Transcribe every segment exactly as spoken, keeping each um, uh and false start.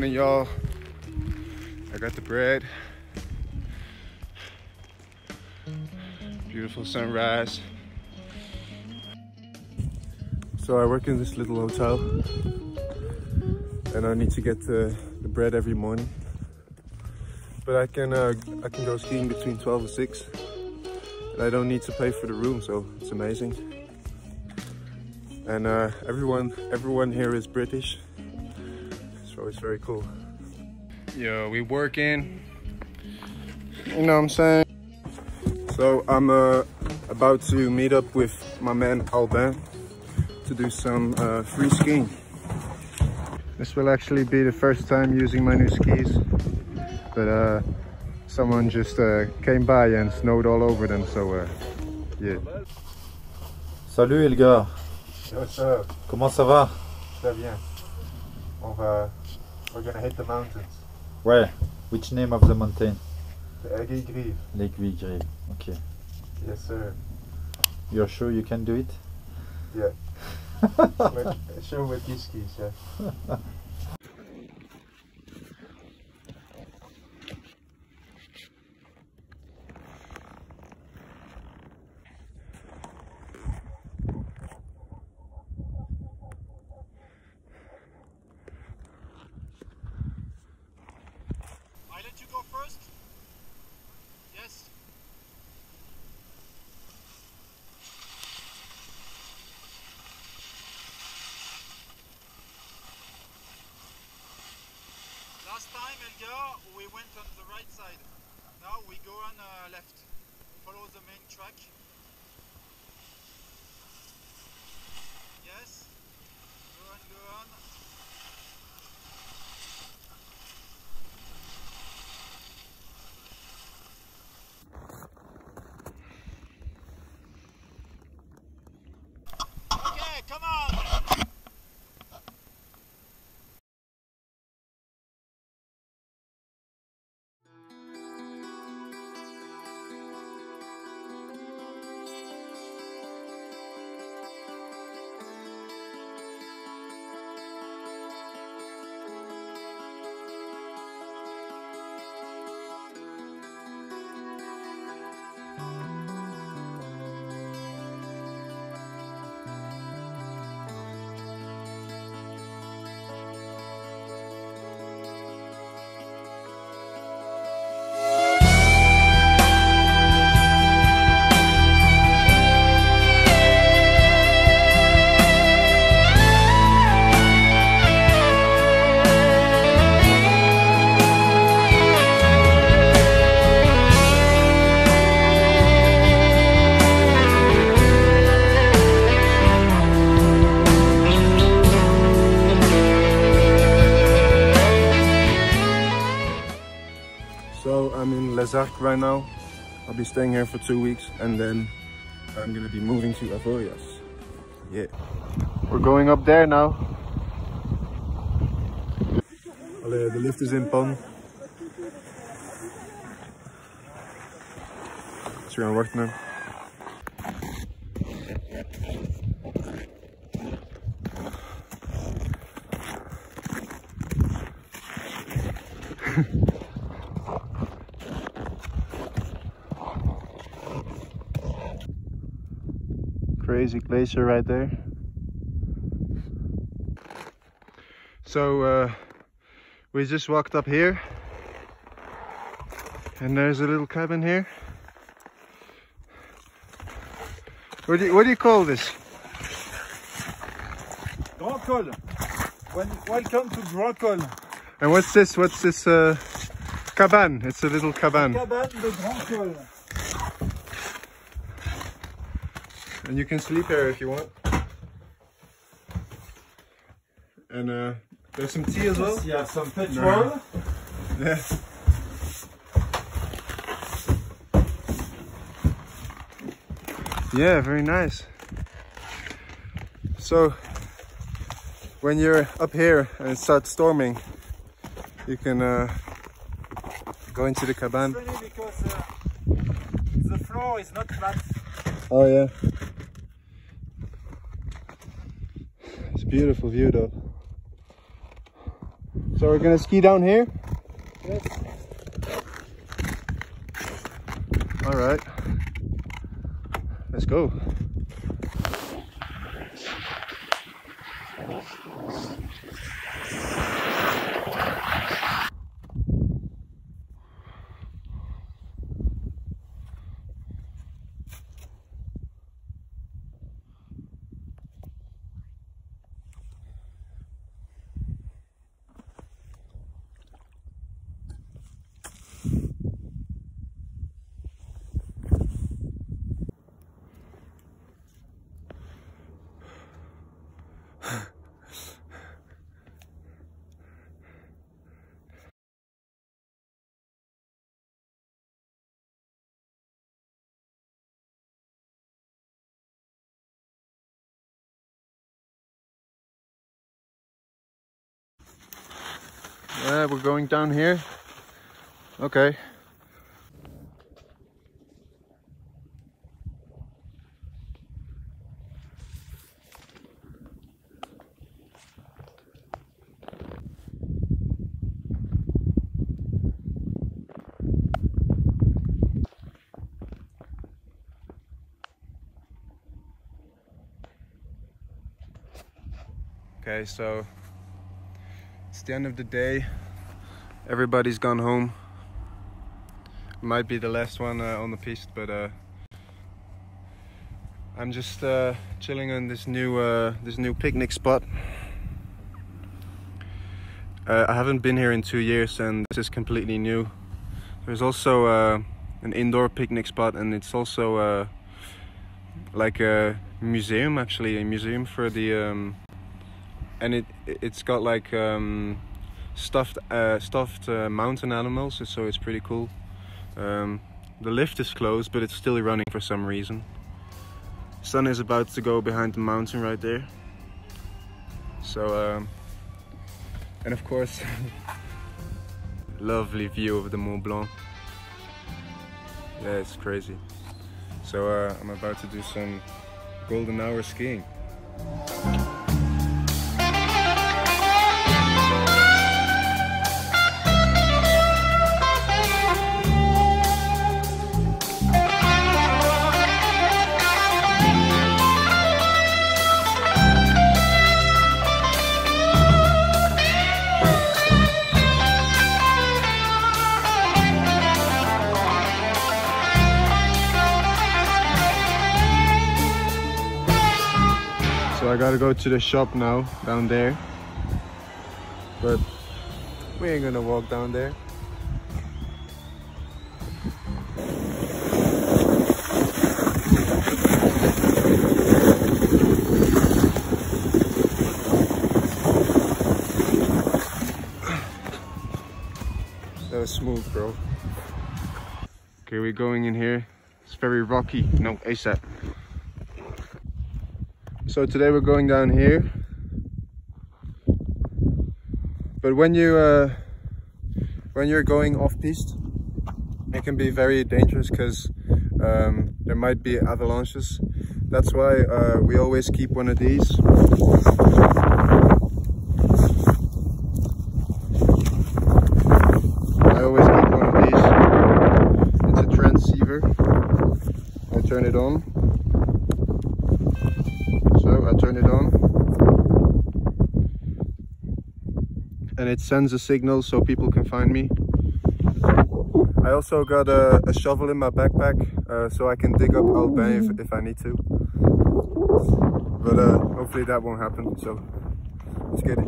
morning, y'all. I got the bread. Beautiful sunrise. So I work in this little hotel and I need to get the, the bread every morning. But I can uh, I can go skiing between twelve and six and I don't need to pay for the room, so it's amazing. And uh, everyone everyone here is British, so it's very cool. Yo, we working, you know what I'm saying? So I'm uh, about to meet up with my man Albin to do some uh, free skiing. This will actually be the first time using my new skis, but uh, someone just uh, came by and snowed all over them, so uh, yeah. Salut les gars. What's up? Comment ça va? Très bien. On va, we're gonna hit the mountains. Where? Which name of the mountain? The Aiguille-Grive. L'Aiguille-Grive. Okay. Yes, sir. You're sure you can do it? Yeah. With, sure with these skis, yeah. I let you go first? Yes. Last time, Elgar, we went on the right side. Now we go on uh, left. Follow the main track. Yes. Go on, go on. Okay, come on! So I'm in Les Arcs right now. I'll be staying here for two weeks and then I'm gonna be moving to Avoyas. Yeah. We're going up there now. Allee, the lift is in pan. Dus we gaan wachten. Crazy glacier right there. So uh, we just walked up here and there's a little cabin here. What do you, what do you call this? Grand Col. Welcome to Grand Col. And what's this? What's this uh, cabane? It's a little cabane. Cabane de Grand Col. And you can sleep here if you want. And uh, there's some tea as well. Yeah, some petrol. No. Yeah. Yeah, very nice. So when you're up here and it starts storming, you can uh, go into the cabane. It's funny because uh, the floor is not flat. Oh yeah. It's a beautiful view though. So we're gonna ski down here? Yes. All right. Let's go. Yeah, we're going down here. Okay. Okay, so it's the end of the day. Everybody's gone home. Might be the last one uh, on the piste, but uh, I'm just uh, chilling on this new uh, this new picnic spot. Uh, I haven't been here in two years, and this is completely new. There's also uh, an indoor picnic spot, and it's also uh, like a museum, actually, a museum for the. Um, and it it's got like. Um, stuffed uh, stuffed uh, mountain animals, so it's pretty cool. Um, the lift is closed, but it's still running for some reason. Sun is about to go behind the mountain right there. So, um, and of course, lovely view of the Mont Blanc. Yeah, it's crazy. So uh, I'm about to do some golden hour skiing. I gotta go to the shop now, down there. But we ain't gonna walk down there. That was smooth, bro. Okay, we're going in here. It's very rocky. No, ASAP. So today we're going down here, but when you uh, when you're going off piste, it can be very dangerous because um, there might be avalanches. That's why uh, we always keep one of these. I always keep one of these. It's a transceiver. I turn it on. So I turn it on and it sends a signal so people can find me. I also got a, a shovel in my backpack uh, so I can dig up Old Bay if, if I need to. But uh, hopefully that won't happen, so let's get it.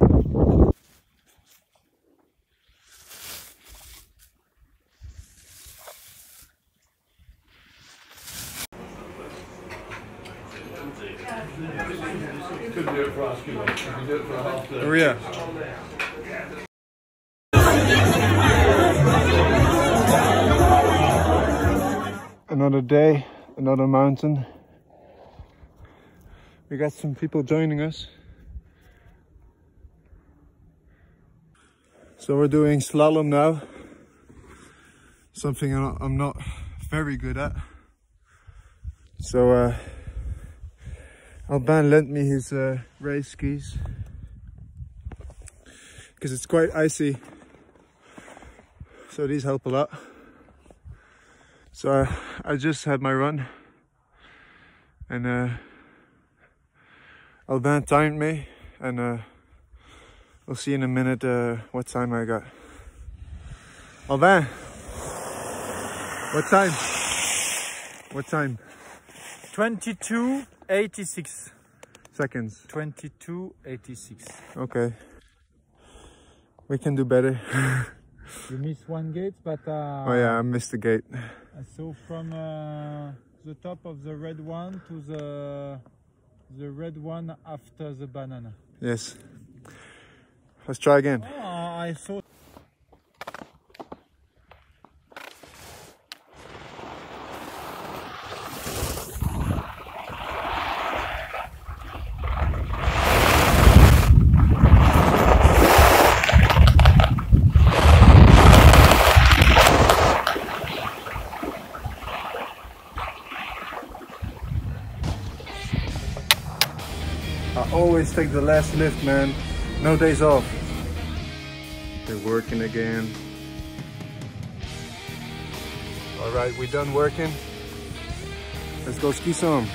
Maria. Another day, another mountain. We got some people joining us. So we're doing slalom now. Something I'm not very good at. So uh, Alban lent me his uh, race skis. because it's quite icy. So these help a lot. So uh, I just had my run, and uh, Albin timed me, and uh, we'll see in a minute uh, what time I got. Albin, what time? What time? twenty-two eighty-six Seconds. twenty-two eighty-six. Okay. We can do better. You missed one gate, but uh, Oh yeah, I missed the gate. so from uh, the top of the red one to the the red one after the banana. Yes. Let's try again. Oh, I thought. I always take the last lift, man. No days off. They're working again. All right, we done working. Let's go ski some.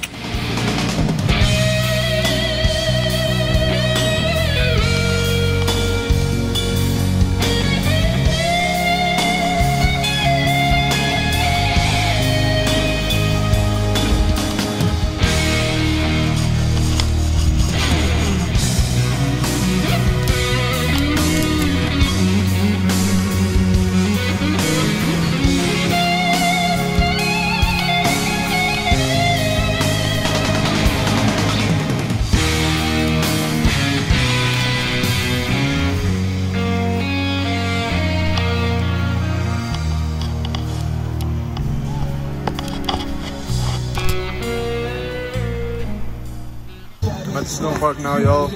At the snow park now, y'all.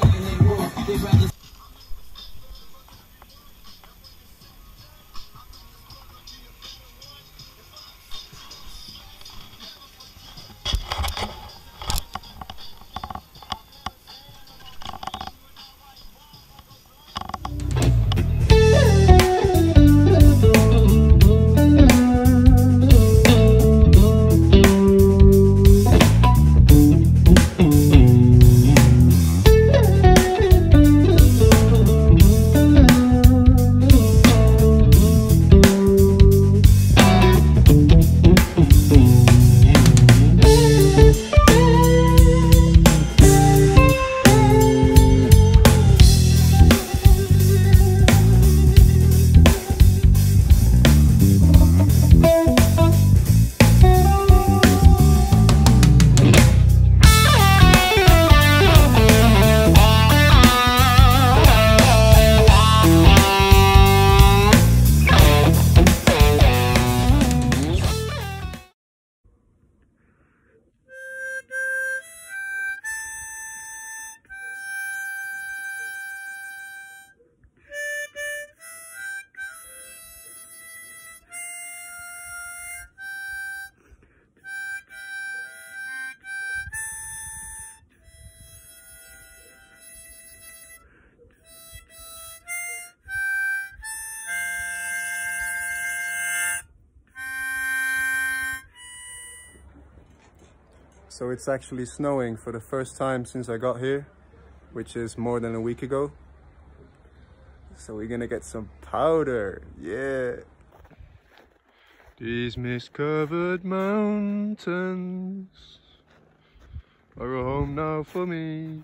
So it's actually snowing for the first time since I got here, which is more than a week ago. So we're gonna get some powder, yeah. These mist-covered mountains are a home now for me.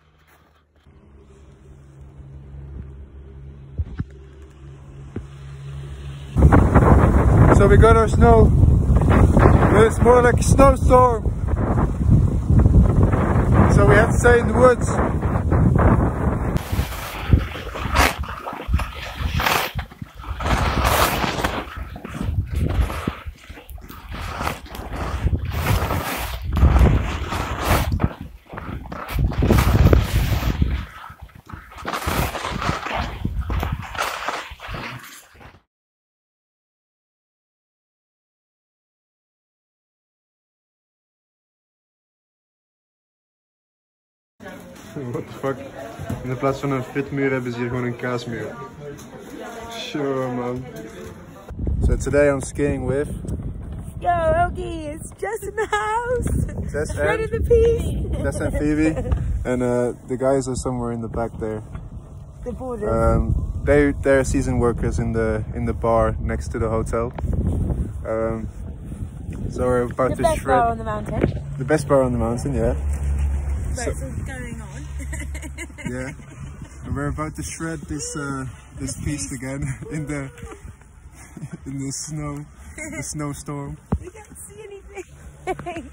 So we got our snow, but it's more like a snowstorm. So we have to stay in the woods. What the fuck? In de plaats van een fitmuur hebben ze hier gewoon een kaasmuur. Sure man. So today I'm skiing with... Yo, Ogie, it's Jess in the house. Jess Right in and, the piece. Jess and Phoebe. And uh, the guys are somewhere in the back there. The border. Um, they, they're season workers in the in the bar next to the hotel. Um, so we're about the to best shred... bar on the mountain. The best bar on the mountain, yeah. What's so, going on? Yeah. And we're about to shred this uh, this piece again in the in the snow, the snowstorm. We can't see anything.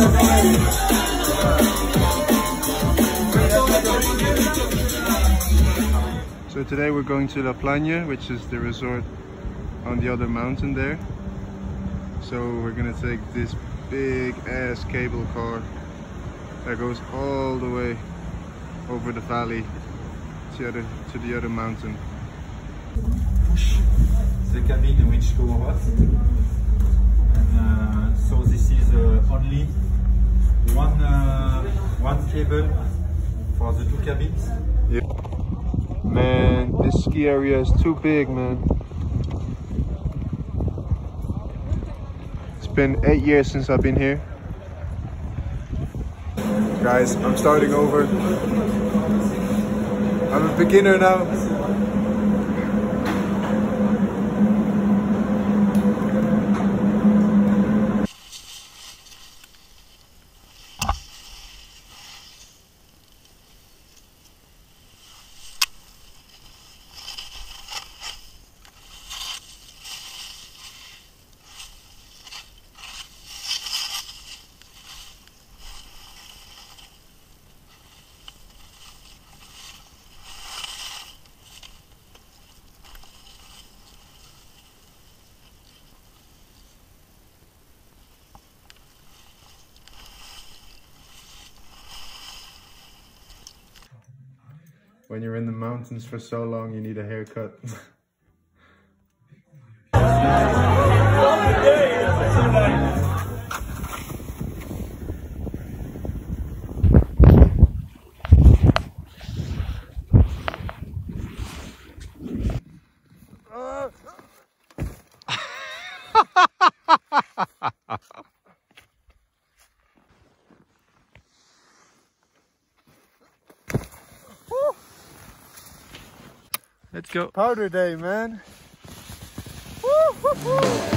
So today we're going to La Plagne, which is the resort on the other mountain there. So we're gonna take this big ass cable car that goes all the way over the valley to the other, to the other mountain. Push the cabin which go off. And uh, so this is uh, only one uh, one cable for the two cabins. Yeah. Man, this ski area is too big, man. It's been eight years since I've been here. Guys, I'm starting over. I'm a beginner now. When you're in the mountains for so long, you need a haircut. Let's go. Powder day, man. Woo, woo, woo.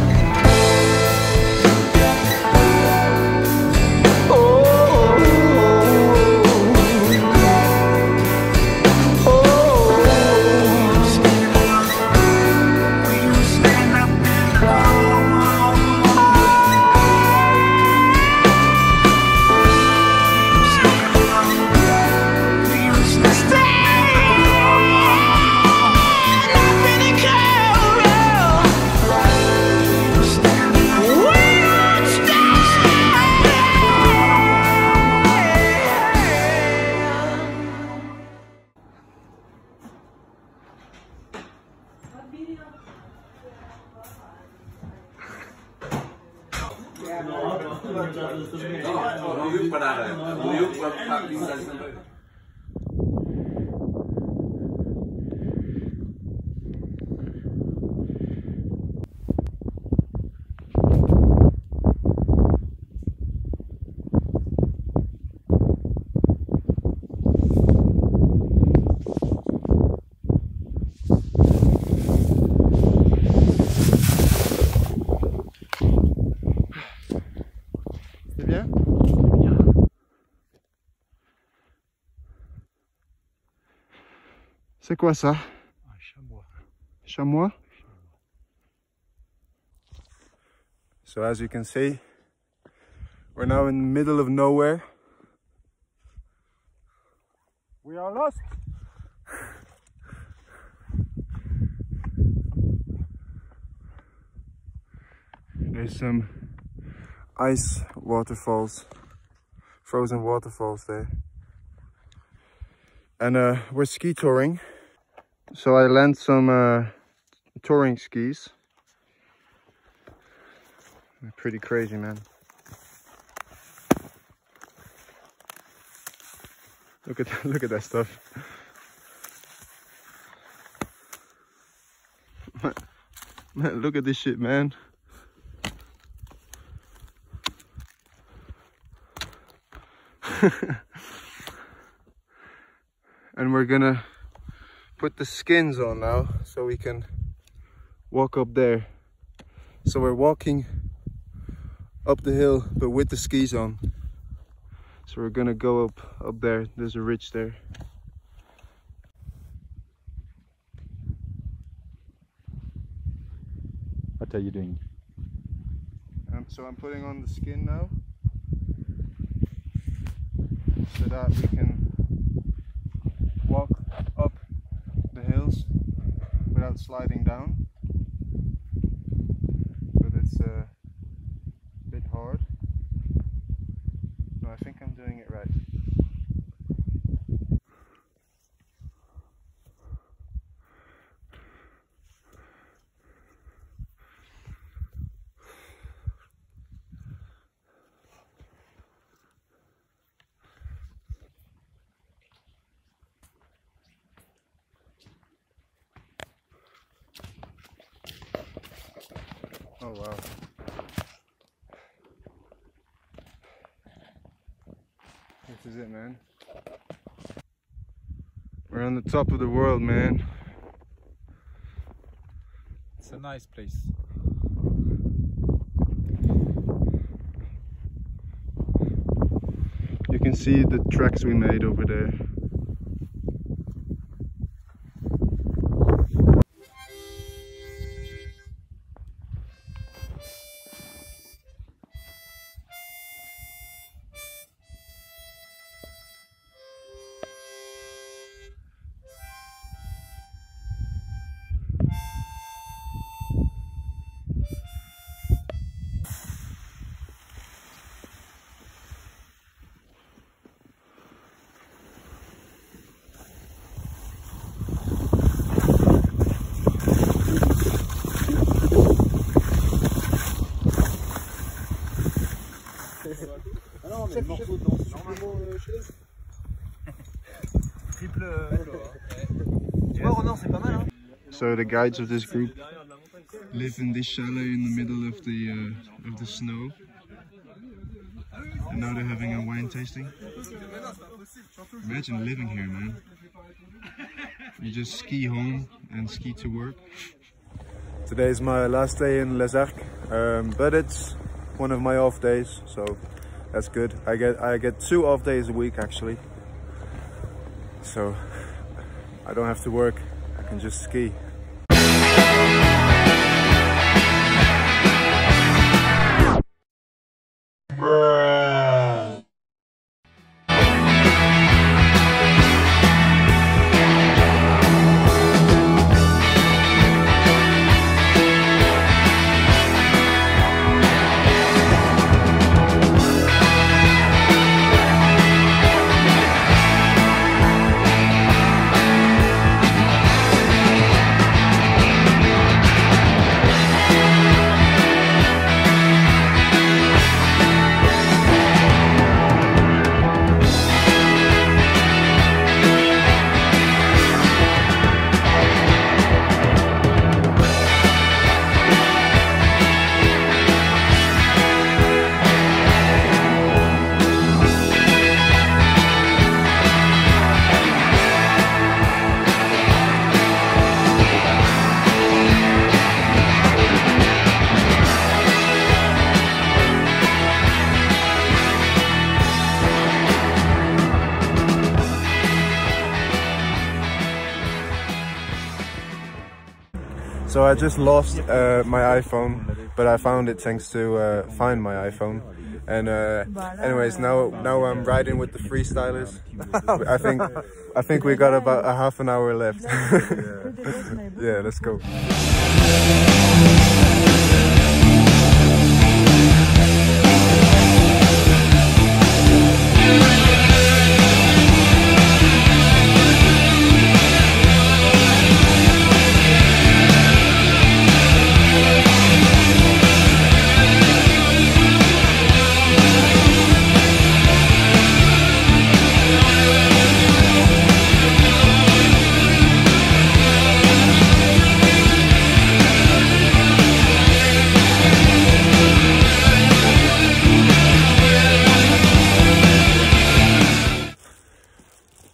C'est quoi ça? Un chamois. Chamois? So as you can see, we're now in the middle of nowhere. We are lost. There's some ice waterfalls, frozen waterfalls there. And uh, we're ski touring. So I lent some uh, touring skis. They're pretty crazy, man. Look at look at that stuff. Man, look at this shit, man. And we're gonna put the skins on now so we can walk up there. So we're walking up the hill but with the skis on. So we're gonna go up up there. There's a ridge there. What are you doing? Um, so I'm putting on the skin now so that we can walk up the hills without sliding down. But it's uh, a bit hard. No, I think I'm doing it right. Oh wow. This is it, man. We're on the top of the world, man. It's a nice place. You can see the tracks we made over there. So the guides of this group live in this chalet in the middle of the uh, of the snow, and now they're having a wine tasting. Imagine living here, man. You just ski home and ski to work. Today is my last day in Les Arcs, um, but it's one of my off days, so that's good. I get I get two off days a week actually, so I don't have to work. I can just ski. So I just lost uh, my iPhone, but I found it thanks to uh, Find My iPhone. And uh, anyways, now now I'm riding with the freestylers. I think I think we got about a half an hour left. Yeah, let's go.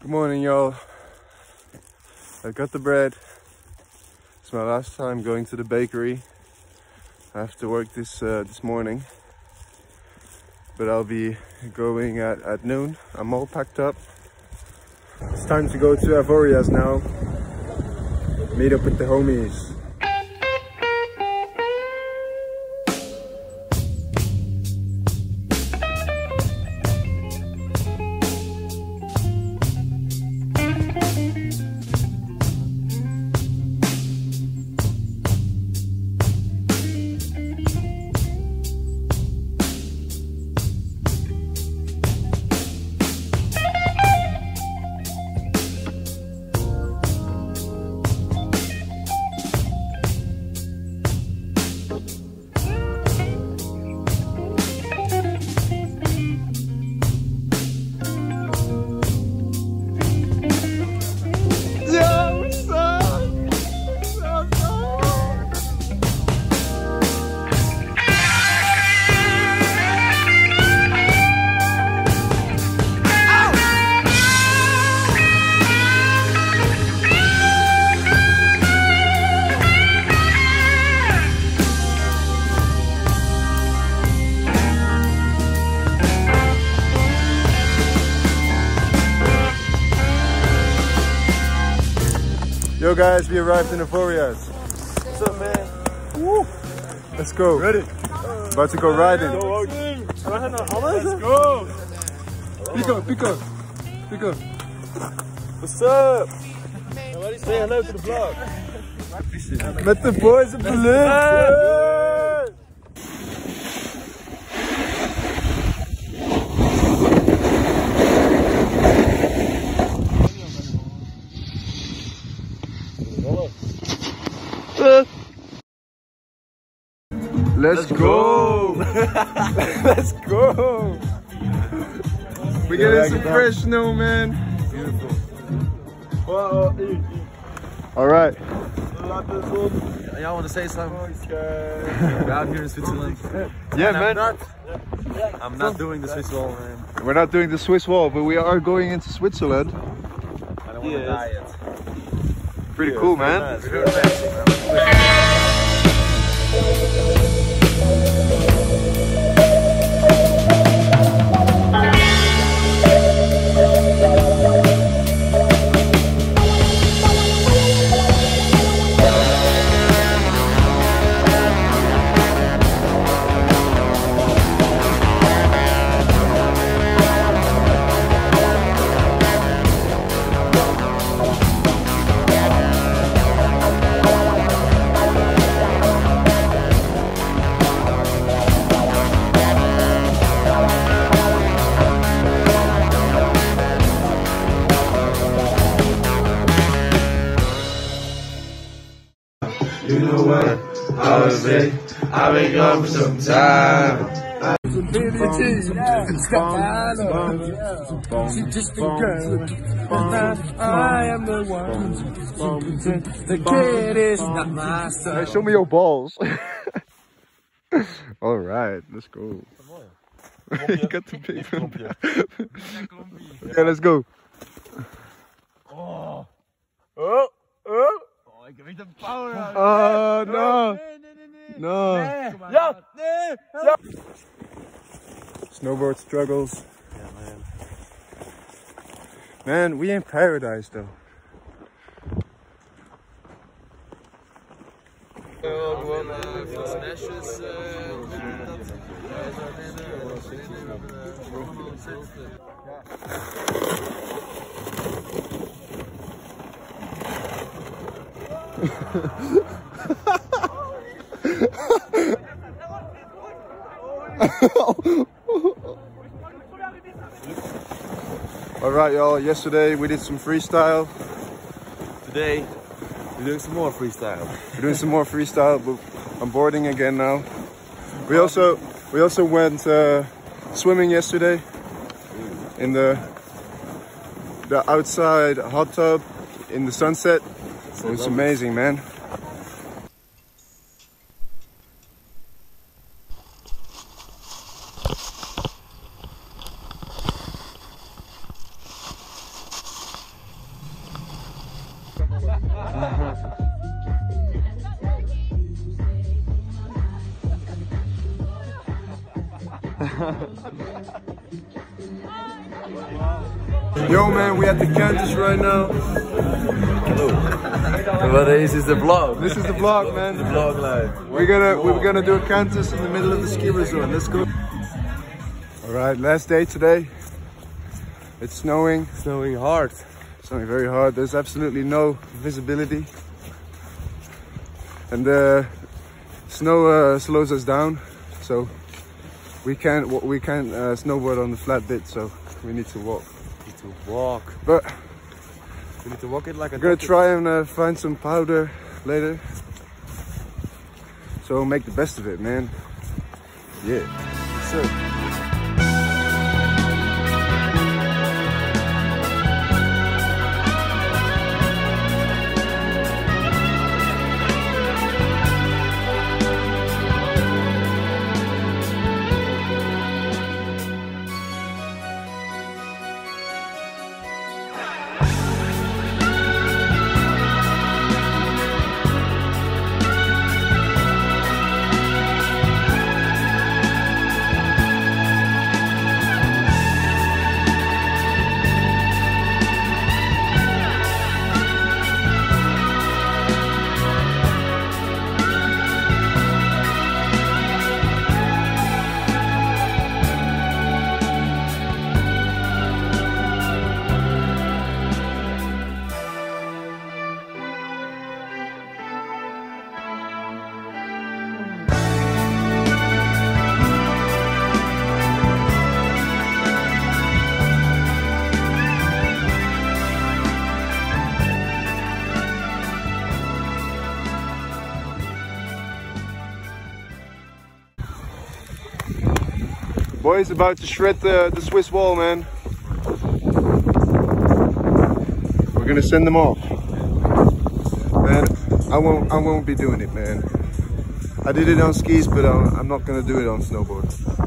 Good morning, y'all. I got the bread. It's my last time going to the bakery. I have to work this uh, this morning, but I'll be going at, at noon. I'm all packed up. It's time to go to Avoria's now. Meet up with the homies. Yo guys, we arrived in Avoria's. What's up, man? Woo. Let's go. Ready? About to go riding. Let's go. Pico, Pico, Pico. What's up? Say hello to the vlog. Met the boys op de lift. Let's go! Let's go! We're getting some fresh snow, man. Beautiful. Alright. Y'all want to say something? We're out here in Switzerland. Yeah, And man. I'm not, I'm not doing the Swiss wall, man. We're not doing the Swiss wall, but we are going into Switzerland. I don't want to die yet. Pretty cool, man. We're doing amazing, man. You know what? I was sick. I've been gone for some time. She just a girl, I am the one. The kid is not my son. Hey, show me your balls. All right, let's go. You got the big one. Okay, let's go. Oh, oh, oh. Ik heb echt een power out. Oh, no. Nee, nee, nee, nee. No. Nee. Ja, nee. Ja. Snowboard struggles. Yeah, man. Man, we in paradise though. Gewoon veel smashes. All right, y'all. Yesterday we did some freestyle. Today we're doing some more freestyle. We're doing some more freestyle, but I'm boarding again now. We also we also went uh, swimming yesterday in the the outside hot tub in the sunset. It was amazing, man. Yo man, we at the campus right now. But this is the vlog. This is the vlog, man. The vlog live. We're gonna we're gonna do a Kansas in the middle of the ski resort. Let's go. All right, last day today. It's snowing. Snowing hard. Snowing very hard. There's absolutely no visibility, and the snow uh, slows us down, so we can't we can't uh, snowboard on the flat bit. So we need to walk. We need to walk. But we need to walk it like a. I'm gonna try and uh, find some powder later. So make the best of it, man. Yeah. Yes, sir. Boys about to shred the, the Swiss wall, man. We're gonna send them off. Man, I won't I won't be doing it, man. I did it on skis, but I'm, I'm not gonna do it on snowboard.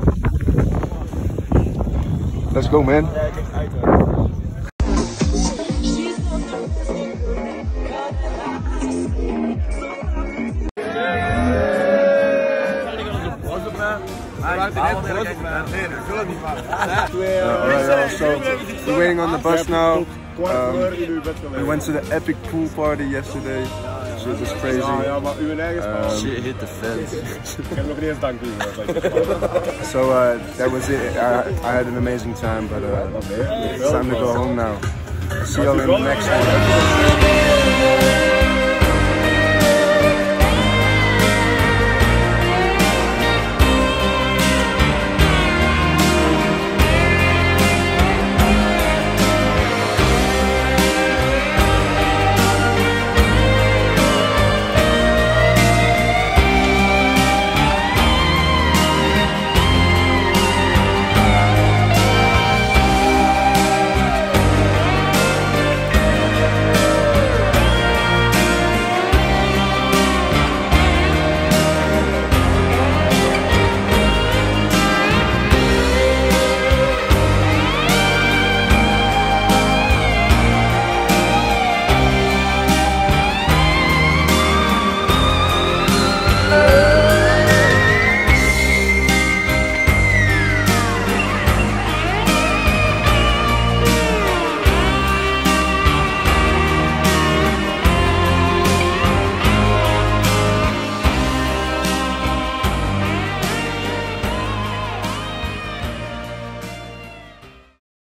Let's go, man. Alright, so we're waiting on the bus now. Um, we went to the epic pool party yesterday. Shit was crazy. Um, Shit hit the fence. So uh, that was it. I, I had an amazing time, but uh, it's time to go home now. I'll see y'all in the next one.